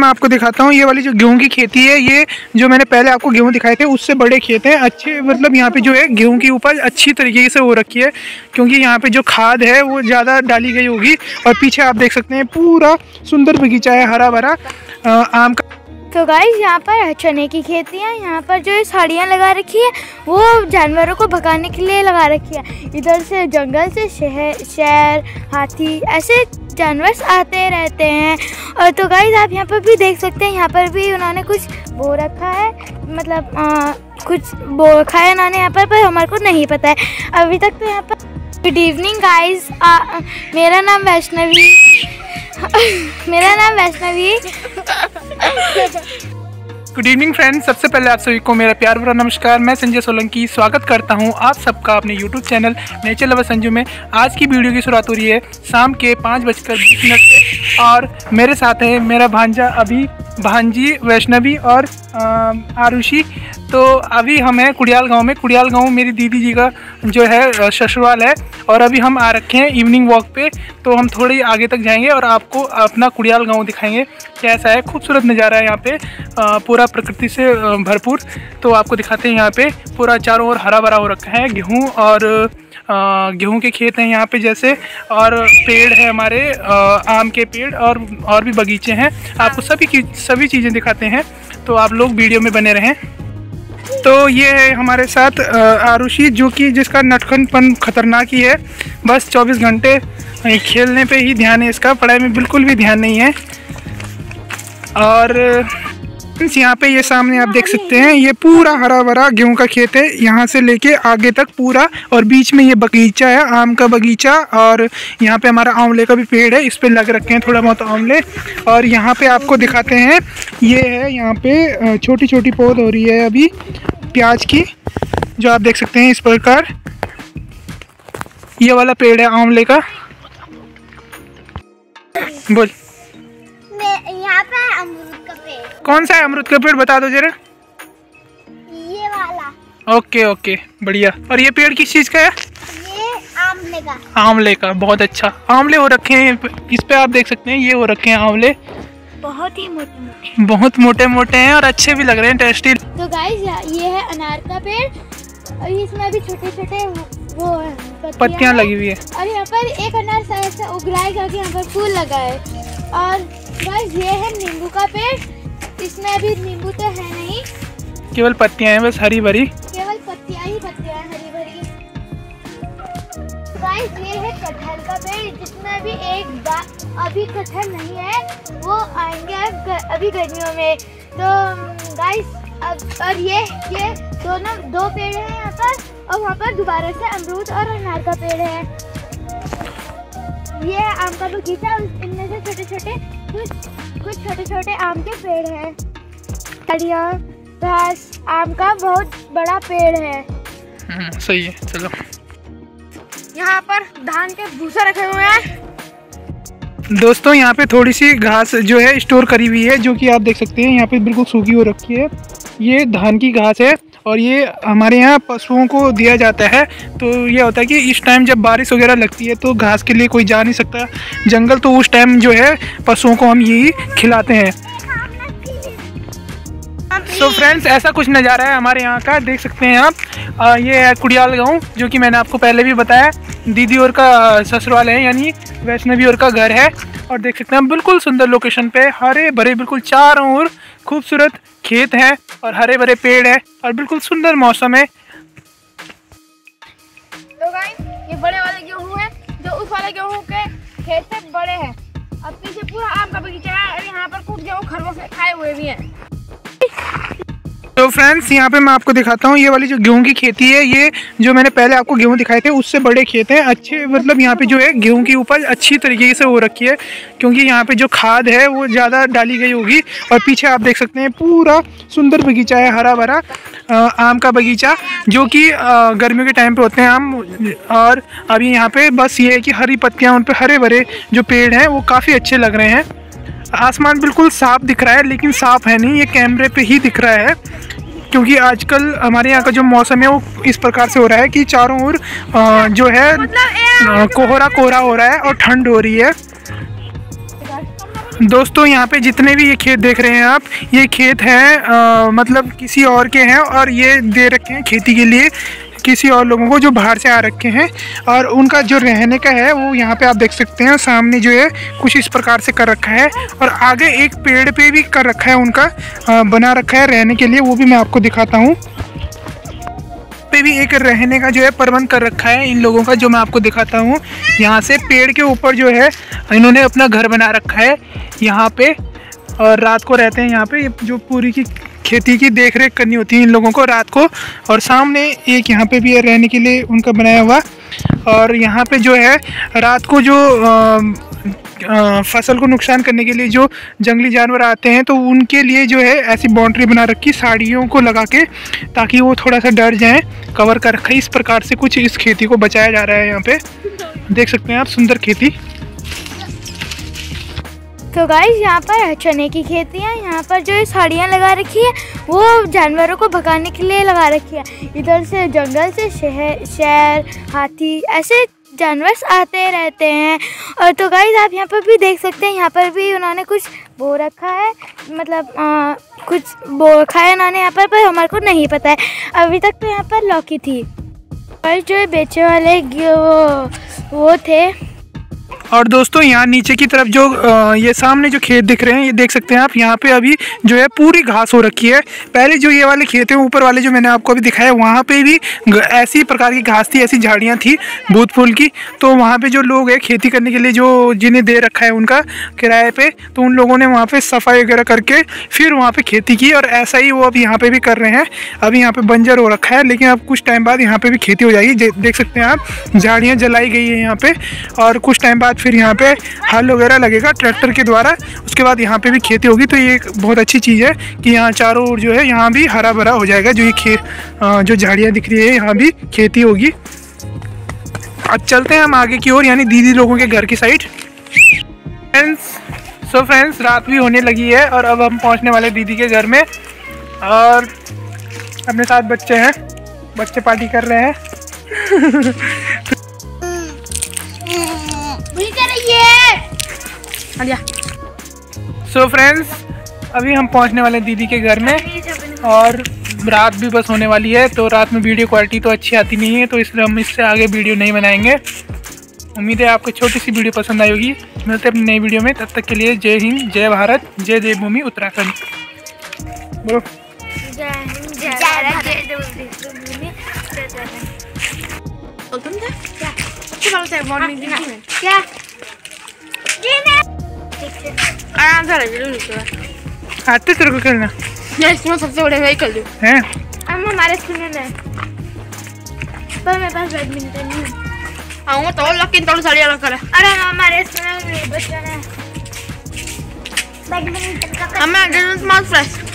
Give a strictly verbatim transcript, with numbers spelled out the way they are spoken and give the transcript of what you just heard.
मैं आपको दिखाता हूँ ये वाली जो गेहूं की खेती है, ये जो मैंने पहले आपको गेहूं दिखाए थे उससे बड़े खेत हैं। अच्छे मतलब यहाँ पे जो है गेहूं की उपज अच्छी तरीके से हो रखी है, क्योंकि यहाँ पे जो खाद है वो ज़्यादा डाली गई होगी। और पीछे आप देख सकते हैं पूरा सुंदर बगीचा है, हरा भरा आम का। तो गाइस यहाँ पर चने की खेती है। यहाँ पर जो साड़ियाँ लगा रखी है वो जानवरों को भगाने के लिए लगा रखी है। इधर से जंगल से शहर शेर हाथी ऐसे जानवर आते रहते हैं। और तो गाइस आप यहाँ पर भी देख सकते हैं, यहाँ पर भी उन्होंने कुछ बो रखा है, मतलब आ, कुछ बो रखा है उन्होंने यहाँ पर, पर हमारे को नहीं पता है अभी तक। तो यहाँ पर गुड इवनिंग गाइस, मेरा नाम वैष्णवी मेरा नाम वैष्णवी गुड इवनिंग फ्रेंड्स, सबसे पहले आप सभी को मेरा प्यार भरा नमस्कार। मैं संजय सोलंकी स्वागत करता हूं आप सबका अपने YouTube channel nature lover Sanju में। आज की वीडियो की शुरुआत हो रही है शाम के पाँच बजकर बीस मिनट से और मेरे साथ है मेरा भांजा अभी, भांजी वैष्णवी और आरुषि। तो अभी हम हैं कुड़ियाल गांव में। कुड़ियाल गांव मेरी दीदी जी का जो है ससुराल है और अभी हम आ रखे हैं इवनिंग वॉक पे। तो हम थोड़ी आगे तक जाएंगे और आपको अपना कुड़ियाल गांव दिखाएंगे कैसा है। खूबसूरत नज़ारा है यहाँ पे, पूरा प्रकृति से भरपूर। तो आपको दिखाते हैं, यहाँ पे पूरा चारों ओर हरा भरा हो रखा है। गेहूँ और गेहूं के खेत हैं यहाँ पे जैसे, और पेड़ है हमारे आम के पेड़ और और भी बगीचे हैं। आपको सभी की सभी चीज़ें दिखाते हैं, तो आप लोग वीडियो में बने रहें। तो ये है हमारे साथ आरुषि, जो कि जिसका नटखनपन खतरनाक ही है। बस चौबीस घंटे खेलने पे ही ध्यान है इसका, पढ़ाई में बिल्कुल भी ध्यान नहीं है। और यहाँ पे ये सामने आप देख सकते हैं, ये पूरा हरा भरा गेहूं का खेत है, यहाँ से लेके आगे तक पूरा। और बीच में ये बगीचा है, आम का बगीचा। और यहाँ पे हमारा आंवले का भी पेड़ है, इस पे लग रखे हैं थोड़ा बहुत आंवले। और यहाँ पे आपको दिखाते हैं, ये है यहाँ पे छोटी छोटी पौध हो रही है अभी प्याज की, जो आप देख सकते हैं इस प्रकार। ये वाला पेड़ है आंवले का। बोल, यहाँ पे अमरूद का पेड़। कौन सा है अमरूद का पेड़, बता दो जरा। ये वाला। ओके ओके, बढ़िया। और ये पेड़ किस चीज़ का है? ये आंवले का। आंवले का, बहुत अच्छा। आंवले हो रखे हैं इस पे, आप देख सकते हैं ये हो रखे हैं आंवले, बहुत ही मोटे मोटे, बहुत मोटे मोटे हैं और अच्छे भी लग रहे हैं, टेस्टी। तो गाइस ये है अनार का पेड़ और इसमें भी छोटे छोटे वो पत्तियां लगी हुई है। और यहाँ पर एक अनार से उग रहा है क्योंकि यहाँ पर फूल लगा है। और गाइस ये है नींबू का पेड़, इसमें अभी नींबू तो है नहीं, केवल पत्तियां हैं बस हरी भरी, केवल पत्तियां ही पत्तियां हैं हरी भरी। गाइस ये है कटहल का पेड़, जिसमें अभी एक बार अभी कटहल नहीं है, वो आएंगे अब अभी गर्मियों में। तो गाइस अब और ये ये दोनों दो पेड़ हैं यहाँ पर, और वहाँ पर दोबारा से अमरूद और अनार का पेड़ है। ये है आम का बगीचा, इनमें से छोटे छोटे कुछ कुछ छोटे छोटे आम के पेड़ हैं। झाड़ियाँ, घास, आम का बहुत बड़ा पेड़ है। सही है, चलो। यहाँ पर धान के भूसा रखे हुए हैं। दोस्तों यहाँ पे थोड़ी सी घास जो है स्टोर करी हुई है, जो कि आप देख सकते हैं यहाँ पे बिल्कुल सूखी हो रखी है। ये धान की घास है और ये हमारे यहाँ पशुओं को दिया जाता है। तो ये होता है कि इस टाइम जब बारिश वगैरह लगती है तो घास के लिए कोई जा नहीं सकता जंगल, तो उस टाइम जो है पशुओं को हम यही खिलाते हैं। तो फ्रेंड्स ऐसा कुछ नज़ारा है हमारे यहाँ का, देख सकते हैं आप। आ, ये है कुड़ियाल गांव, जो कि मैंने आपको पहले भी बताया। दीदी और का ससुराल है, यानी वैष्णवी और का घर है। और देख सकते हैं बिल्कुल सुंदर लोकेशन पे, हरे भरे बिल्कुल चारों ओर खूबसूरत खेत हैं और हरे भरे पेड़ है और बिल्कुल सुंदर मौसम है। तो गाइस ये बड़े वाले गेहूं है, जो उस वाले गेहूं के खेत से बड़े हैं। अब पीछे पूरा आम का बगीचा है और यहाँ पर कुछ गेहूं खरगोश से खाए हुए भी हैं। तो फ्रेंड्स यहाँ पे मैं आपको दिखाता हूँ, ये वाली जो गेहूं की खेती है, ये जो मैंने पहले आपको गेहूं दिखाए थे उससे बड़े खेत हैं। अच्छे मतलब यहाँ पे जो है गेहूं की उपज अच्छी तरीके से हो रखी है, क्योंकि यहाँ पे जो खाद है वो ज़्यादा डाली गई होगी। और पीछे आप देख सकते हैं पूरा सुंदर बगीचा है, हरा भरा आम का बगीचा, जो कि गर्मियों के टाइम पे होते हैं आम। और अभी यहाँ पे बस ये है कि हरी पत्तियाँ, उन पर हरे भरे जो पेड़ हैं वो काफ़ी अच्छे लग रहे हैं। आसमान बिल्कुल साफ दिख रहा है, लेकिन साफ है नहीं, ये कैमरे पे ही दिख रहा है, क्योंकि आजकल हमारे यहाँ का जो मौसम है वो इस प्रकार से हो रहा है कि चारों ओर जो है कोहरा कोहरा हो रहा है और ठंड हो रही है। दोस्तों यहाँ पे जितने भी ये खेत देख रहे हैं आप, ये खेत हैं आ, मतलब किसी और के हैं और ये दे रखे हैं खेती के लिए किसी और लोगों को जो बाहर से आ रखे हैं। और उनका जो रहने का है वो यहाँ पे आप देख सकते हैं, सामने जो है कुछ इस प्रकार से कर रखा है और आगे एक पेड़ पे भी कर रखा है उनका आ, बना रखा है रहने के लिए, वो भी मैं आपको दिखाता हूँ। पे भी एक रहने का जो है प्रबंध कर रखा है इन लोगों का, जो मैं आपको दिखाता हूँ। यहाँ से पेड़ के ऊपर जो है इन्होंने अपना घर बना रखा है यहाँ पे, और रात को रहते हैं यहाँ पे। जो पूरी की खेती की देख रेख करनी होती है इन लोगों को रात को। और सामने एक यहाँ पे भी है रहने के लिए उनका बनाया हुआ। और यहाँ पे जो है रात को जो आ, आ, फसल को नुकसान करने के लिए जो जंगली जानवर आते हैं तो उनके लिए जो है ऐसी बाउंड्री बना रखी साड़ियों को लगा के, ताकि वो थोड़ा सा डर जाएं, कवर कर रखा है। इस प्रकार से कुछ इस खेती को बचाया जा रहा है। यहाँ पे देख सकते हैं आप सुंदर खेती। तो गाइस यहाँ पर चने की खेती है। यहाँ पर जो साड़ियाँ लगा रखी है वो जानवरों को भगाने के लिए लगा रखी है। इधर से जंगल से शहर शेर हाथी ऐसे जानवर आते रहते हैं। और तो गाइस आप यहाँ पर भी देख सकते हैं, यहाँ पर भी उन्होंने कुछ बो रखा है, मतलब आ, कुछ बो रखा है उन्होंने यहाँ पर, पर हमारे को नहीं पता है। अभी तक तो यहाँ पर लौकी थी और जो बेचने वाले वो वो थे। और दोस्तों यहाँ नीचे की तरफ जो आ, ये सामने जो खेत दिख रहे हैं ये देख सकते हैं आप, यहाँ पे अभी जो है पूरी घास हो रखी है। पहले जो ये वाले खेत हैं ऊपर वाले जो मैंने आपको अभी दिखाया, वहाँ पे भी ऐसी प्रकार की घास थी, ऐसी झाड़ियाँ थी बूट फूल की। तो वहाँ पे जो लोग हैं खेती करने के लिए जो जिन्हें दे रखा है उनका किराए पे, तो उन लोगों ने वहाँ पे सफाई वगैरह करके फिर वहाँ पे खेती की। और ऐसा ही वो अब यहाँ पे भी कर रहे हैं। अभी यहाँ पे बंजर हो रखा है, लेकिन अब कुछ टाइम बाद यहाँ पे भी खेती हो जाएगी। देख सकते हैं आप, झाड़ियाँ जलाई गई है यहाँ पे, और कुछ टाइम बाद फिर यहाँ पे हल वगैरह लगेगा ट्रैक्टर के द्वारा। उसके बाद यहाँ पे भी खेती होगी। तो ये एक बहुत अच्छी चीज़ है कि यहाँ चारों ओर जो है यहाँ भी हरा भरा हो जाएगा। जो ये खेत जो झाड़ियाँ दिख रही है यहाँ भी खेती होगी। अब चलते हैं हम आगे की ओर, यानी दीदी लोगों के घर की साइड। फ्रेंड्स सो फ्रेंड्स रात भी होने लगी है और अब हम पहुँचने वाले दीदी के घर में। और अपने साथ बच्चे हैं, बच्चे पार्टी कर रहे हैं। सो so फ्रेंड्स अभी हम पहुंचने वाले हैं दीदी के घर में, और रात भी बस होने वाली है। तो रात में वीडियो क्वालिटी तो अच्छी आती नहीं है, तो इसलिए हम इससे आगे वीडियो नहीं बनाएंगे। उम्मीद है आपको छोटी सी वीडियो पसंद आई होगी। मिलते हैं अपनी नई वीडियो में, तब तक के लिए जय हिंद, जय भारत, जय देवभूमि उत्तराखंड। बोलो जय हिंद, जय भारत, जय देवभूमि उत्तराखंड। क्या आराम से रह आते तेरे को खेलना इसमें सबसे बड़े भाई कर दो है। हम हमारे स्कूल में पर मेरे पास बैडमिंटन नहीं है। आऊँगा तो लेकिन थोड़ी साड़ी अलग कर। अरे हमारे स्कूल में बच्चों ने बैडमिंटन का हमें फ्रेश